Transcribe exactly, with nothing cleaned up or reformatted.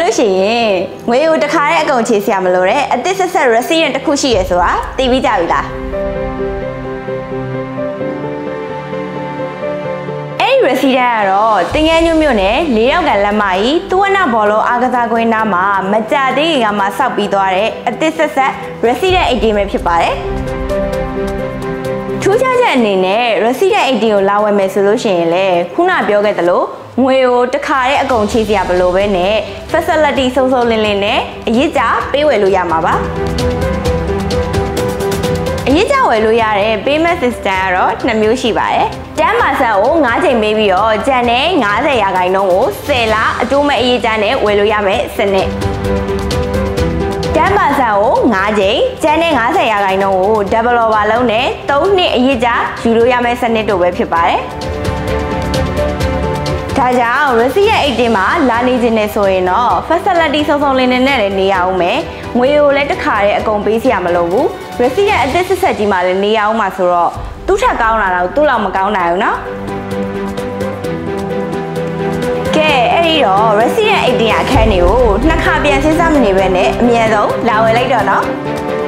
လို့ရှိရင်ငွေကိုတစ်ခါတည်းအကုန်ချေစရာမလိုတဲ့အသစ်ဆက်ဆက် receipt တစ်ခုရှိရဆိုတာသိပြီးကြပြီလားအဲ့ဒီ receipt ကတော့တင်ငယ်ညွတ်မြို့နယ်လေးရောက်ကလမ်းမကြီးသူဝနဘောလုံးအားကစားကွင်းနားမှာမကြသေးခင်ကမှစောက်ပြီးသွားတဲ့အသစ်ဆက်ဆက် receipt ရဲ့ A T M ပဲဖြစ်ပါတယ်ထူးခြားချက်အနေနဲ့ receipt ရဲ့ A T M ကိုလာဝယ်မယ်ဆိုလို့ရှိရင်လေခုနပြောခဲ့သလိုငွေကိုတစ်ခါတည်းအကုန်ချေစရာမလိုပဲနဲ့ facility စုံစုံလင်းလင်းနဲ့အရေးကြပေးဝယ်လို့ရမှာပါအရေးကြဝယ်လို့ရတဲ့ payment system ကတော့နှစ်မျိုးရှိပါတယ်ten percent ကို၅ချိန်ပေးပြီးတော့ကျန်တဲ့၅၀ရာခိုင်နှုန်းကို၁၀လအတိုးမဲ့အရေးကြနဲ့ဝယ်လို့ရမယ်စနစ်ten percent ကို၅ချိန်ကျန်တဲ့၅၀ရာခိုင်နှုန်းကို developer လုံးနဲ့၃နှစ်အရေးကြယူလို့ရမယ်စနစ်တို့ပဲဖြစ်ပါတယ်ဒါကြောင့် receipt ရဲ့ A T M မှာလာနေခြင်းနဲ့ဆိုရင်တော့ facility စုံစုံလင်းလင်းနဲ့လည်းနေရအောင်မယ်ငွေကိုလည်းတစ်ခါတည်းအကုန်ပေးစရာမလိုဘူး receipt ရဲ့အသစ်ဆက်ဆက်ကြီးမှလည်းနေရအောင်မှာဆိုတော့သူ့ထက်ကောင်းလာတော့သူ့လောက်မကောင်းနိုင်ဘူးเนาะကဲအဲ့ဒီတော့ receipt ရဲ့ A T M အခန်းတွေကိုနှစ်ခါပြန်စဉ်းစားမနေပဲနဲ့အမြဲဆုံးလာဝယ်လိုက်တော့เนาะ